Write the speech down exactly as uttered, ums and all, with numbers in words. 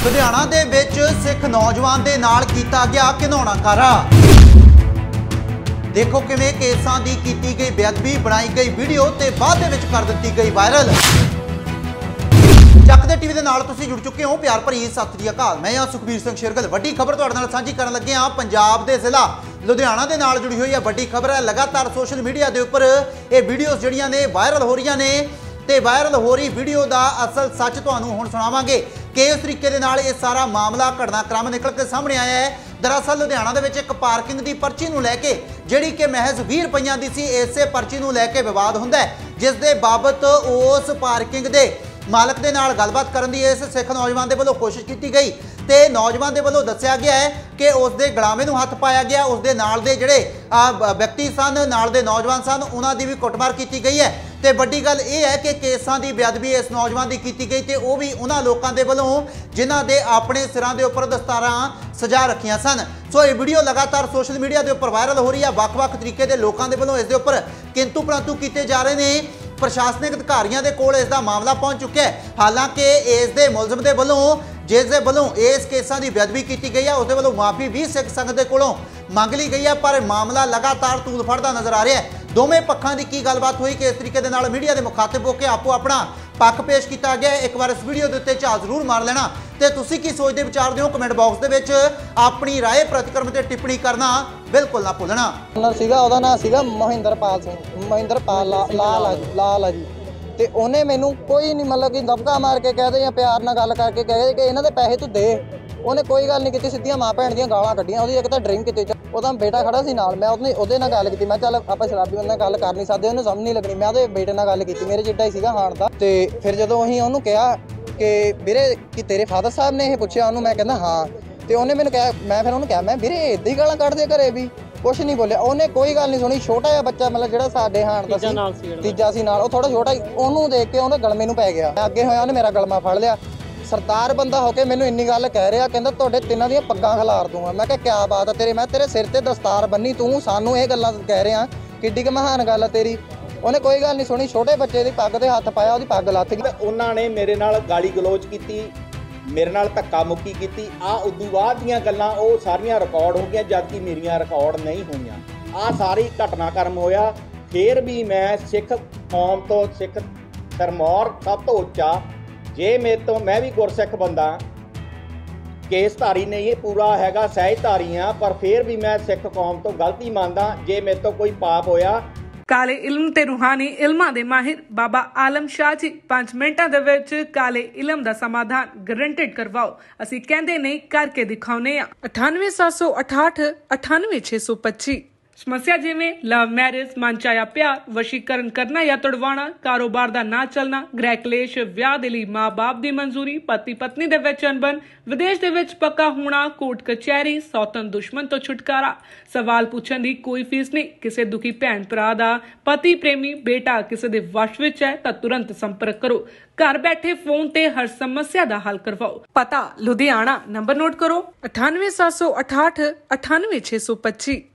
ਲੁਧਿਆਣਾ ਦੇ ਵਿੱਚ ਸਿੱਖ ਨੌਜਵਾਨ ਦੇ ਨਾਲ ਕੀਤਾ ਗਿਆ ਘਿਨਾਉਣਾ ਕਾਰਾ। ਦੇਖੋ ਕਿਵੇਂ ਕੇਸਾਂ ਦੀ ਕੀਤੀ ਗਈ ਬੇਅਦਬੀ ਬਣਾਈ ਗਈ ਵੀਡੀਓ ਤੇ ਬਾਅਦ ਦੇ ਵਿੱਚ ਕਰ ਦਿੱਤੀ ਗਈ ਵਾਇਰਲ। ਚੱਕ ਦੇ ਟੀਵੀ ਦੇ ਨਾਲ ਤੁਸੀਂ ਜੁੜ ਚੁੱਕੇ ਹੋ। ਪਿਆਰ ਭਰੀ ਸਤਿ ਸ੍ਰੀ ਅਕਾਲ। मैं हाँ सुखबीर सिंह शेरगल। वड्डी खबर तुहाडे नाल सांझी करन लगे हां। पंजाब दे जिला लुधियाना दे नाल जुड़ी हुई है वड्डी खबर है। लगातार सोशल मीडिया के उपर ये वीडियोज़ जिहड़ियां ने वायरल हो रही ने ते वायरल हो रही वीडियो का असल सच तुहानूं हुण सुणावांगे कि इस तरीके दे नाल ये सारा मामला घटनाक्रम निकल के सामने आया है। दरअसल लुधियाना दे विच एक पार्किंग की पर्ची नूं लैके जिहड़ी कि महज बीस रुपइयां दी सी, इसे पर्ची नूं लैके विवाद हुंदा है, जिस दे बाबत उस पार्किंग दे मालक दे नाल गलबात करन दी इस सिख नौजवान दे वल्लों कोशिश की गई ते नौजवान दे वल्लों दस्सिया गया है कि उस दे गलामे नूं हत्थ पाया गया। उस दे नाल दे जिहड़े व्यक्ति सन, नाल दे नौजवान सन, उन्हां दी भी कुटमार की गई है। ते वड्डी गल यह है कि केसां दी बेअदबी इस नौजवान की की गई ते वो भी उन्हां लोकां दे वल्लों जिन्हां दे अपने सिरां दे उपर दस्तारां सजा रखियां सन। सो ये वीडियो लगातार सोशल मीडिया के उपर वायरल हो रही है। वख-वख तरीके के लोगों के वल्लों इस दे उपर किंतु परंतु किए जा रहे हैं। प्रशासनिक अधिकारियों के कोल इसका मामला पहुंच चुका है। हालांकि इस दे मुलजम के वलों जिस दे वलों इस केसां की बेअदबी की गई है उसके वलों माफ़ी भी सिख संगत के कोलों मंग ली गई है, पर मामला लगातार तूल फड़ता नज़र आ रहा है। दोवें पक्षों की की गलबात हुई कि इस तरीके के नाल मीडिया के मुखातिब होकर आपो अपना पक्ष पेश किया गया। एक बार इस वीडियो के उत्ते झाल जरूर मार लेना ते तुसीं की सोचते विचारते हो कमेंट बॉक्स के विच अपनी राय प्रतिक्रम ते टिप्पणी करना बिल्कुल ना भुलना। ਉਹਦਾ ਨਾਂ ਸੀਗਾ ਮਹਿੰਦਰਪਾਲ ਸਿੰਘ, ਮਹਿੰਦਰਪਾਲ ਲਾਲ ਲਾਲ ਆ ਜੀ। ਤੇ ਉਹਨੇ ਮੈਨੂੰ ਕੋਈ ਨਹੀਂ ਮਤਲਬ ਕਿ ਦਬਕਾ ਮਾਰ ਕੇ ਕਹਦੇ ਜਾਂ ਪਿਆਰ ਨਾਲ ਗੱਲ ਕਰਕੇ ਕਹਦੇ ਕਿ ਇਹਨਾਂ ਦੇ ਪੈਸੇ ਤੂੰ ਦੇ। ਉਹਨੇ ਕੋਈ ਗੱਲ ਨਹੀਂ ਕੀਤੀ, ਸਿੱਧੀਆਂ ਮਾਂ ਭੈਣ ਦੀਆਂ ਗਾਲਾਂ ਕੱਢੀਆਂ। ਉਹਦੀ ਇੱਕ ਤਾਂ ਡਰਿੰਕ ਕੀਤੀ, ਉਹਦਾ ਬੇਟਾ ਖੜਾ ਸੀ ਨਾਲ। ਮੈਂ ਉਹਨੇ ਉਹਦੇ ਨਾਲ ਗੱਲ ਕੀਤੀ। ਮੈਂ ਚੱਲ ਆਪਾਂ ਸ਼ਰਾਬੀ ਬੰਦੇ ਨਾਲ ਗੱਲ ਕਰ ਨਹੀਂ ਸਕਦੇ, ਉਹਨੂੰ ਸਮਝ ਨਹੀਂ ਲੱਗਣੀ। ਮੈਂ ਉਹਦੇ ਬੇਟੇ ਨਾਲ ਗੱਲ ਕੀਤੀ, ਮੇਰੇ ਜਿੱਡਾ ਹੀ ਸੀਗਾ ਹਾਣ ਦਾ। ਤੇ ਫਿਰ ਜਦੋਂ ਅਸੀਂ ਉਹਨੂੰ ਕਿਹਾ ਕਿ ਵੀਰੇ ਕਿ ਤੇਰੇ ਫਾਦਰ ਸਾਹਿਬ ਨੇ ਇਹ ਪੁੱਛਿਆ ਉਹਨੂੰ, ਮੈਂ ਕਹਿੰਦਾ ਹਾਂ। ਤੇ ਉਹਨੇ ਮੈਨੂੰ ਕਿਹਾ, ਮੈਂ ਫਿਰ ਉਹਨੂੰ ਕਿਹਾ ਮੈਂ ਵੀਰੇ ਇੱਦਾਂ ਹੀ ਗਾਲਾਂ ਕੱਢਦੇ ਘਰੇ ਵੀ ਕੁਛ ਨਹੀਂ ਬੋਲਿਆ। ਉਹਨੇ ਕੋਈ ਗੱਲ ਨਹੀਂ ਸੁਣੀ। ਛੋਟਾ ਜਿਹਾ ਬੱਚਾ ਮਤਲਬ ਜਿਹੜਾ ਸਾਡੇ ਹਾਣ ਦਾ ਸੀ, ਤੀਜਾ ਸੀ ਨਾਲ, ਉਹ ਥੋੜਾ ਛੋਟਾ, ਉਹਨੂੰ ਦੇਖ ਕੇ ਉਹਨੇ ਗਲਮੇ ਨੂੰ ਪੈ ਗਿਆ। ਅੱਗੇ ਹੋਇਆ ਉਹਨੇ ਮੇਰਾ ਗਲਮਾ ਫੜ ਲਿਆ। ਸਰਦਾਰ ਬੰਦਾ ਹੋ ਕੇ ਮੈਨੂੰ ਇੰਨੀ ਗੱਲ ਕਹਿ ਰਿਹਾ, ਕਹਿੰਦਾ ਤੁਹਾਡੇ ਤਿੰਨਾਂ ਦੀਆਂ ਪੱਗਾਂ ਖਿਲਾਰ ਦੂੰਗਾ। ਮੈਂ ਕਿਹਾ ਕਿਆ ਬਾਤ ਹੈ ਤੇਰੇ, ਮੈਂ ਤੇਰੇ ਸਿਰ ਤੇ ਦਸਤਾਰ ਬੰਨੀ, ਤੂੰ ਸਾਨੂੰ ਇਹ ਗੱਲਾਂ ਕਹਿ ਰਿਹਾ, ਕਿੱਡੀ ਕੁ ਮਹਾਨ ਗੱਲ ਹੈ ਤੇਰੀ। ਉਹਨੇ ਕੋਈ ਗੱਲ ਨਹੀਂ ਸੁਣੀ। ਛੋਟੇ ਬੱਚੇ ਦੀ ਪੱਗ ਤੇ ਹੱਥ ਪਾਇਆ, ਉਹਦੀ ਪੱਗ ਲੱਥ ਗਈ। ਉਹਨਾਂ ਨੇ ਮੇਰੇ ਨਾਲ ਗਾਲੀ ਗਲੋਚ ਕੀਤੀ, ਮੇਰੇ ਨਾਲ ਧੱਕਾ ਮੁੱਕੀ ਕੀਤੀ। ਆ ਉਦੋਂ ਬਾਅਦ ਦੀਆਂ ਗੱਲਾਂ ਉਹ ਸਾਰੀਆਂ ਰਿਕਾਰਡ ਹੋ ਗਈਆਂ, ਜਦ ਕਿ ਮੇਰੀਆਂ ਰਿਕਾਰਡ ਨਹੀਂ ਹੋਈਆਂ। ਆ ਸਾਰੀ ਘਟਨਾਕ੍ਰਮ ਹੋਇਆ। ਫਿਰ ਵੀ ਮੈਂ ਸਿੱਖ ਕੌਮ ਤੋਂ, ਸਿੱਖ ਸਰਮੌਰ ਸਭ ਤੋਂ ਉੱਚਾ, ਜੇ ਮੇਰੇ ਤੋਂ, ਮੈਂ ਵੀ ਗੁਰਸਿੱਖ ਬੰਦਾ, ਕੇਸਧਾਰੀ ਨਹੀਂ ਇਹ ਪੂਰਾ ਹੈਗਾ, ਸਹਿਜਧਾਰੀ ਆ, ਪਰ ਫਿਰ ਵੀ ਮੈਂ ਸਿੱਖ ਕੌਮ ਤੋਂ ਗਲਤੀ ਮੰਨਦਾ। ਜੇ ਮੇਰੇ ਤੋਂ ਕੋਈ ਪਾਪ ਹੋਇਆ। ਕਾਲੇ ਇਲਮ ਤੇ ਰੂਹਾਨੀ ਇਲਮਾਂ ਦੇ ਮਾਹਿਰ ਬਾਬਾ ਆਲਮ ਸ਼ਾਹ ਜੀ ਪੰਜ ਮਿੰਟਾਂ ਦੇ ਵਿੱਚ ਕਾਲੇ ਇਲਮ ਦਾ ਸਮਾਧਾਨ ਗਰੰਟਡ ਕਰਵਾਓ। ਅਸੀਂ ਕਹਿੰਦੇ ਨਹੀਂ, ਕਰਕੇ ਦਿਖਾਉਨੇ ਆ। ਅਠਾਨਵੇਂ ਸੱਤ ਸੌ ਅਠਾਹਠ ਅਠਾਨਵੇਂ ਛੇ ਸੌ ਪੱਚੀ। ਸਮੱਸਿਆ ਜਿਵੇਂ ਲਵ ਮੈਰਿਜ, ਮਨਚਾਹਿਆ ਪਿਆਰ, ਵਸ਼ੀਕਰਨ ਕਰਨਾ ਜਾਂ ਤੁੜਵਾਉਣਾ, ਕਾਰੋਬਾਰ ਦਾ ਨਾ ਚੱਲਣਾ, ਗ੍ਰਹਿ ਕਲੇਸ਼, ਵਿਆਹ ਦੇ ਲਈ ਮਾਂ-ਬਾਪ ਦੀ ਮਨਜ਼ੂਰੀ, ਪਤੀ ਪਤਨੀ ਦੇ ਵਿੱਚ ਅਣਬਣ, ਵਿਦੇਸ਼ ਦੇ ਵਿੱਚ ਪੱਕਾ ਹੋਣਾ, ਕੋਰਟ ਕਚਹਿਰੀ, ਸੌਤਨ ਦੁਸ਼ਮਣ ਤੋਂ ਛੁਟਕਾਰਾ, ਸਵਾਲ ਪੁੱਛਣ ਦੀ ਕੋਈ ਫੀਸ ਨਹੀਂ। ਕਿਸੇ ਦੁਖੀ ਭੈਣ ਭਰਾ ਦਾ ਪਤੀ ਪ੍ਰੇਮੀ ਬੇਟਾ ਕਿਸੇ ਦੇ ਵਸ਼ ਵਿੱਚ ਹੈ ਤਾਂ ਤੁਰੰਤ ਸੰਪਰਕ ਕਰੋ। ਘਰ ਬੈਠੇ ਫੋਨ ਤੇ ਹਰ ਸਮੱਸਿਆ ਦਾ ਹੱਲ ਕਰਵਾਓ। ਪਤਾ ਲੁਧਿਆਣਾ, ਨੰਬਰ ਨੋਟ ਕਰੋ ਅਠਾਨਵੇਂ ਸੱਤ ਸੌ ਅਠਾਹਠ ਅਠਾਨਵੇਂ ਛੇ ਸੌ ਪੱਚੀ।